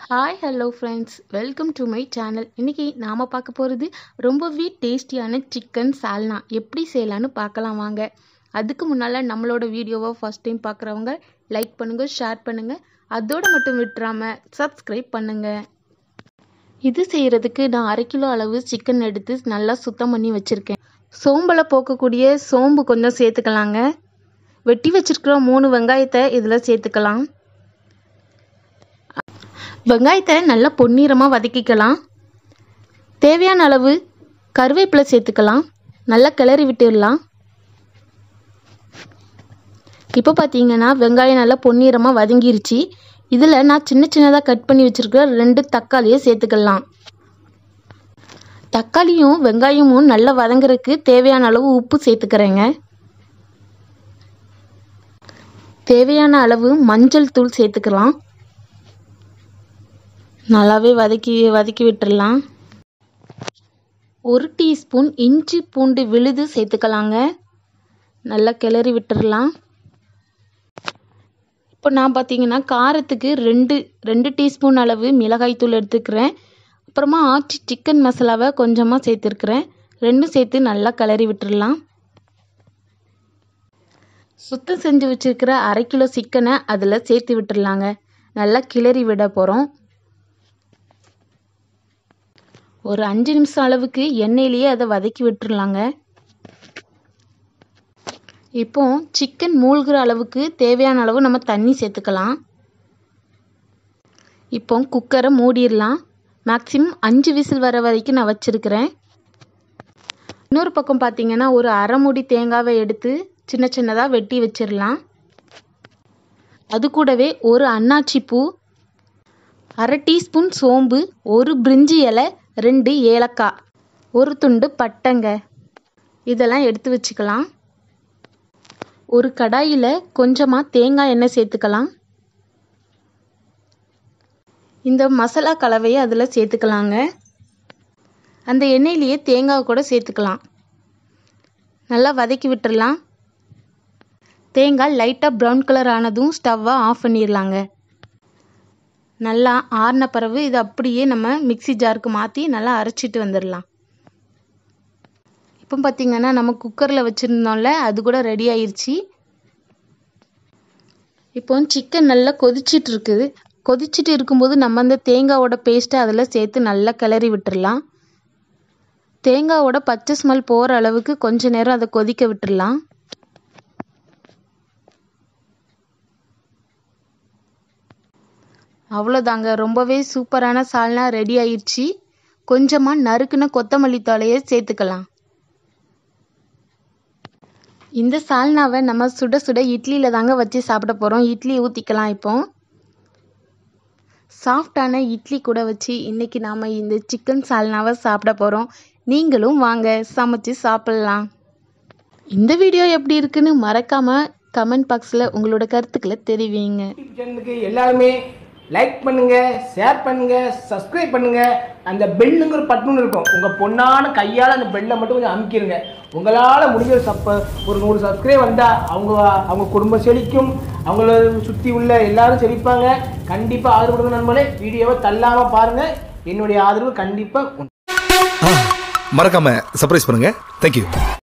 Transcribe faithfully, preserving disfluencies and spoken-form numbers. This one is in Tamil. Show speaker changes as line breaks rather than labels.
Hi hello friends, welcome to my channel. இன்றைக்கி நாம் பார்க்க போகிறது ரொம்பவே டேஸ்டியான சிக்கன் சால்னா எப்படி செய்யலான்னு பார்க்கலாம் வாங்க. அதுக்கு முன்னால் நம்மளோட வீடியோவை ஃபஸ்ட் டைம் பார்க்குறவங்க லைக் பண்ணுங்கள், ஷேர் பண்ணுங்கள், அதோடு மட்டும் விட்டுறாமல் சப்ஸ்கிரைப் பண்ணுங்கள். இது செய்கிறதுக்கு நான் அரை கிலோ அளவு சிக்கன் எடுத்து நல்லா சுத்தம் பண்ணி வச்சுருக்கேன். சோம்பலை போக்கக்கூடிய சோம்பு கொஞ்சம் சேர்த்துக்கலாங்க. வெட்டி வச்சுருக்கிற மூணு வெங்காயத்தை இதில் சேர்த்துக்கலாம். வெங்காயத்தை நல்லா பொன்னிறமாக வதக்கிக்கலாம். தேவையான அளவு கருவேப்பிலை சேர்த்துக்கலாம். நல்லா கிளறி விட்டுடலாம். இப்போ பார்த்தீங்கன்னா வெங்காயம் நல்லா பொன்னிறமாக வதங்கிருச்சு. இதில் நான் சின்ன சின்னதாக கட் பண்ணி வச்சுருக்கிற ரெண்டு தக்காளியை சேர்த்துக்கலாம். தக்காளியும் வெங்காயமும் நல்லா வதங்குறதுக்கு தேவையான அளவு உப்பு சேர்த்துக்கிறேங்க. தேவையான அளவு மஞ்சள் தூள் சேர்த்துக்கலாம். நல்லாவே வதக்கி வதக்கி விட்டுடலாம். ஒரு டீஸ்பூன் இஞ்சி பூண்டு விழுது சேர்த்துக்கலாங்க. நல்லா கிளறி விட்டுடலாம். இப்போ நான் பார்த்தீங்கன்னா காரத்துக்கு ரெண்டு ரெண்டு டீஸ்பூன் அளவு மிளகாய்த்தூள் எடுத்துக்கிறேன். அப்புறமா ஆச்சி சிக்கன் மசாலாவை கொஞ்சமாக சேர்த்துருக்குறேன். ரெண்டும் சேர்த்து நல்லா கிளறி விட்டுடலாம். சுத்தம் செஞ்சு வச்சுருக்கிற அரை கிலோ சிக்கனை அதில் சேர்த்து விட்டுடலாங்க. நல்லா கிளறி விட போகிறோம். ஒரு அஞ்சு நிமிஷம் அளவுக்கு எண்ணெயிலேயே அதை வதக்கி விட்டுடலாங்க. இப்போ சிக்கன் மூழ்கிற அளவுக்கு தேவையான அளவு நம்ம தண்ணி சேர்த்துக்கலாம். இப்போ குக்கரை மூடிடலாம். மேக்ஸிமம் அஞ்சு விசில் வர வரைக்கும் நான் வச்சுருக்கிறேன். இன்னொரு பக்கம் பார்த்தீங்கன்னா ஒரு அரை மூடி தேங்காவை எடுத்து சின்ன சின்னதாக வெட்டி வச்சிடலாம். அது கூடவே ஒரு அன்னாச்சி பூ, அரை டீஸ்பூன் சோம்பு, ஒரு பிரிஞ்சி இலை, ரெண்டு ஏலக்காய், ஒரு துண்டு பட்டைங்க, இதெல்லாம் எடுத்து வச்சுக்கலாம். ஒரு கடாயில் கொஞ்சமாக தேங்காய் எண்ணெய் சேர்த்துக்கலாம். இந்த மசாலா கலவையை அதில் சேர்த்துக்கலாங்க. அந்த எண்ணெயிலேயே தேங்காய் கூட சேர்த்துக்கலாம். நல்லா வதக்கி விட்டுடலாம். தேங்காய் லைட்டாக ப்ரௌன் கலர் ஆனதும் ஸ்டவ்வை ஆஃப் பண்ணிடலாங்க. நல்லா ஆறின பிறகு இது அப்படியே நம்ம மிக்சி ஜாருக்கு மாற்றி நல்லா அரைச்சிட்டு வந்துடலாம். இப்போ பார்த்திங்கன்னா நம்ம குக்கரில் வச்சுருந்தோம்ல, அது கூட ரெடி ஆயிடுச்சு. இப்போ சிக்கன் நல்லா கொதிச்சிட்டு இருக்குது. கொதிச்சுட்டு இருக்கும்போது நம்ம அந்த தேங்காவோட பேஸ்ட்டை அதில் சேர்த்து நல்லா கிளறி விட்டுடலாம். தேங்காவோட பச்சை ஸ்மெல் போகிற அளவுக்கு கொஞ்ச நேரம் அதை கொதிக்க விட்டுடலாம். அவ்வளோதாங்க, ரொம்பவே சூப்பரான சால்னா ரெடி ஆயிடுச்சு. கொஞ்சமாக நறுக்குன கொத்தமல்லி தழையை சேர்த்துக்கலாம். இந்த சால்னாவை நம்ம சுட சுட இட்லியில் தாங்க வச்சு சாப்பிட போகிறோம். இட்லி ஊற்றிக்கலாம். இப்போ சாஃப்டான இட்லி கூட வச்சு இன்றைக்கி நாம் இந்த சிக்கன் சால்னாவை சாப்பிட போகிறோம். நீங்களும் வாங்க சமைச்சு சாப்பிட்லாம். இந்த வீடியோ எப்படி இருக்குன்னு மறக்காமல் கமெண்ட் பாக்ஸில் உங்களோட கருத்துக்களை தெரிவிங்க.
எல்லாருமே லைக் பண்ணுங்க, ஷேர் பண்ணுங்க, சப்ஸ்கிரைப் பண்ணுங்க. அந்த பெல்லுங்கிற பட்டன் இருக்கும், உங்க பொண்ணான கையால் அந்த பெல்லை மட்டும் கொஞ்சம் அமுக்கிடுங்க. உங்களால் முடிஞ்ச சப்ப ஒரு நூறு சப்ஸ்கிரைப் வந்தால் அவங்க அவங்க குடும்பம் செழிக்கும், அவங்கள சுற்றி உள்ள எல்லாரும் செழிப்பாங்க. கண்டிப்பாக ஆதரவு கொடுங்க நண்பர்களே. வீடியோவை தள்ளாமல் பாருங்கள். என்னுடைய ஆதரவு கண்டிப்பாக
மறக்காம சர்ப்ரைஸ் பண்ணுங்க. தேங்க்யூ.